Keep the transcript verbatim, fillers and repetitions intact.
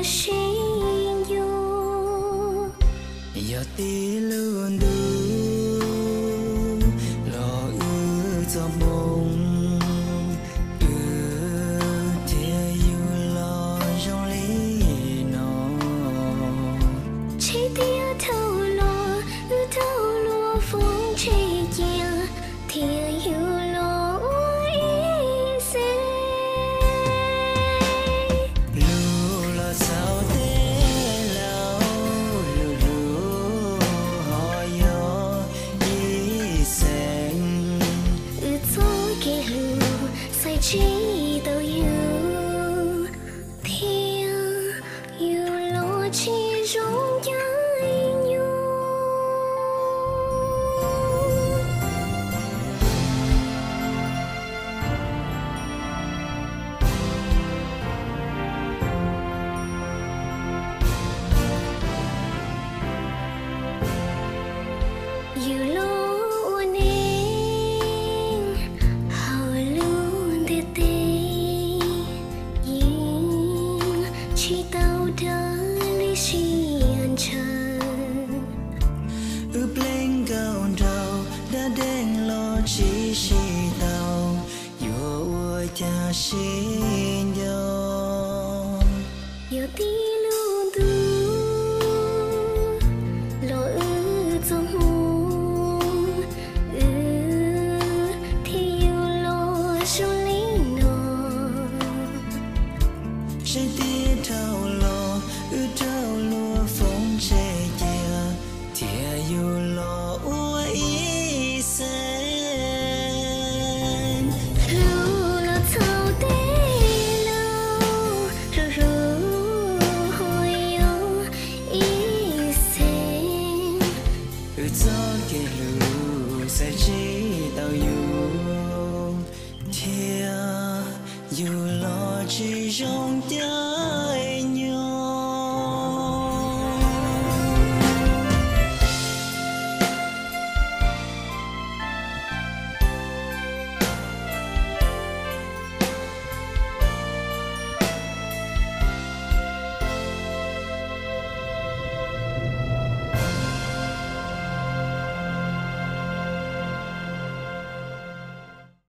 xin yêu giờ tí luôn đủ lo ư cho mong ư thế yêu lo trong lý nó chỉ tia thâu lo ư thâu lo phong chỉ chia tia yêu lo ý sẽ lu lo sao thế lao lu lu hỏi yo ý sen ư cho kể lu sai chỉ tao yêu tia yêu lo chỉ rong nhai nhau yêu lo uốn em hào luôn tê tê yên chỉ tao đã lấy xiên chân ư lên cao trào đã đen lo chỉ chỉ tàu yo ua cha xin yo yêu tí